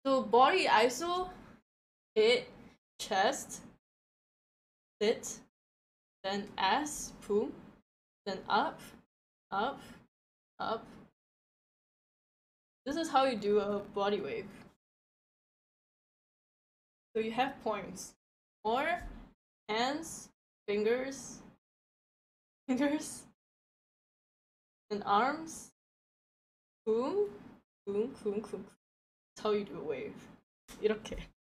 So body iso, hit, chest, sit, then ass, boom, then up, up, up. This is how you do a body wave. So you have points. More hands, fingers, fingers, and arms. Boom, boom, boom, boom. That's how you do a wave. 이렇게.